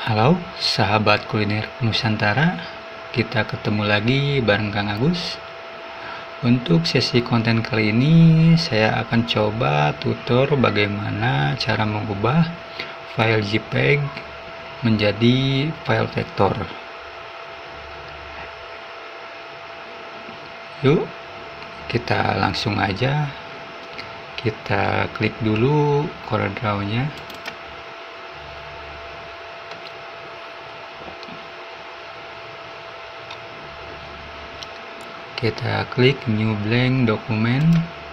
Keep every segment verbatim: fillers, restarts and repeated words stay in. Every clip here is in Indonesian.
Halo sahabat kuliner Nusantara, kita ketemu lagi bareng Kang Agus. Untuk sesi konten kali ini saya akan coba tutor bagaimana cara mengubah file JPEG menjadi file vektor. Yuk kita langsung aja, kita klik dulu CorelDRAW-nya. Kita klik new blank document,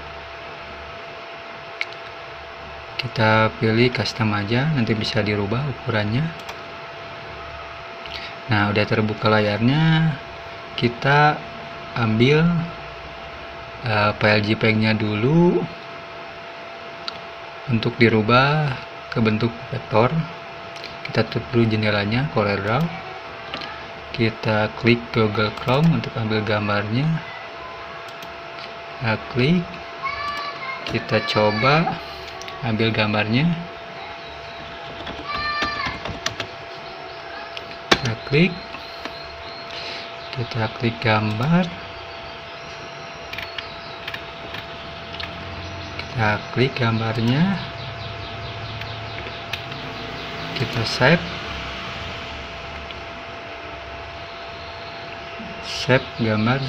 kita pilih custom aja, nanti bisa dirubah ukurannya. Nah, udah terbuka layarnya, kita ambil uh, file JPEG-nya dulu untuk dirubah ke bentuk vektor. Kita tutup dulu jendelanya CorelDRAW. Kita klik Google Chrome untuk ambil gambarnya. Kita klik, kita coba ambil gambarnya. Kita klik, kita klik gambar. Kita klik gambarnya. Kita save. Save gambar,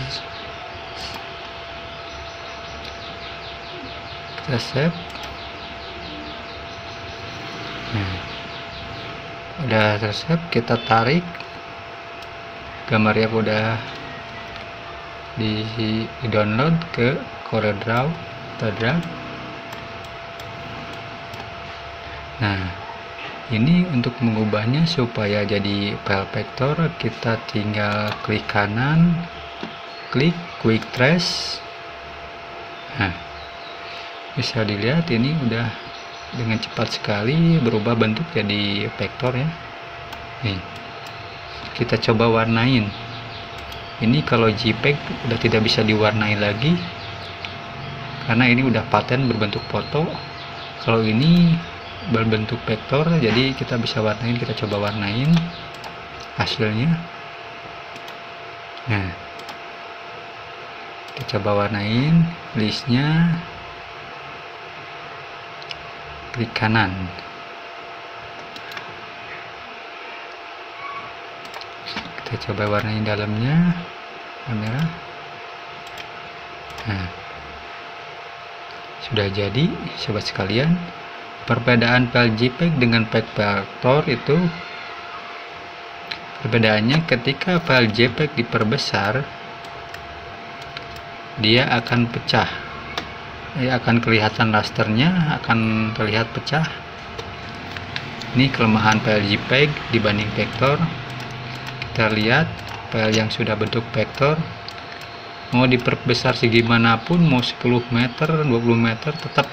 kita save. Nah, udah tersave, kita tarik gambarnya, udah di, di download ke CorelDRAW, kita drag. Nah, ini untuk mengubahnya supaya jadi file vektor, kita tinggal klik kanan, klik quick trace. Nah, bisa dilihat ini udah dengan cepat sekali berubah bentuk jadi vektor ya. Nih, kita coba warnain. Ini kalau JPEG udah tidak bisa diwarnai lagi karena ini udah paten berbentuk foto. Kalau ini berbentuk vektor, jadi kita bisa warnain. Kita coba warnain hasilnya. Nah, kita coba warnain listnya, klik kanan, kita coba warnain dalamnya, kamera. Nah, sudah jadi sobat sekalian. Perbedaan file JPEG dengan file vektor itu, perbedaannya ketika file JPEG diperbesar, dia akan pecah, dia akan kelihatan rasternya, akan terlihat pecah. Ini kelemahan file JPEG dibanding vektor. Kita lihat file yang sudah bentuk vektor, mau diperbesar segimanapun, mau sepuluh meter, dua puluh meter, tetap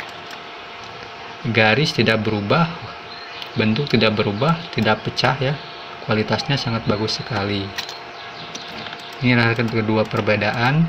garis tidak berubah, bentuk tidak berubah, tidak pecah ya. Kualitasnya sangat bagus sekali. Ini adalah kedua perbedaan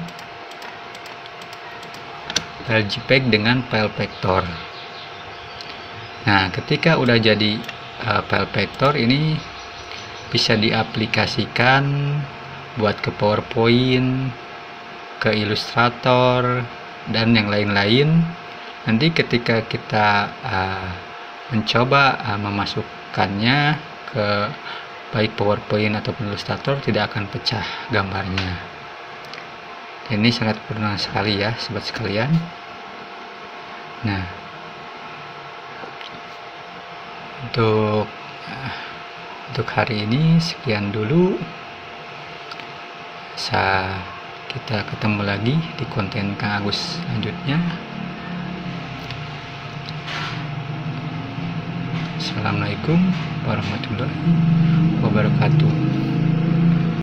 file JPEG dengan file vektor. Nah, ketika udah jadi uh, file vektor, ini bisa diaplikasikan buat ke PowerPoint, ke Illustrator, dan yang lain-lain. Nanti ketika kita uh, mencoba uh, memasukkannya ke baik PowerPoint ataupun Illustrator, tidak akan pecah gambarnya. Ini sangat berguna sekali ya sobat sekalian. Nah, untuk uh, untuk hari ini sekian dulu. Sa kita ketemu lagi di konten Kang Agus selanjutnya. Assalamualaikum warahmatullahi wabarakatuh.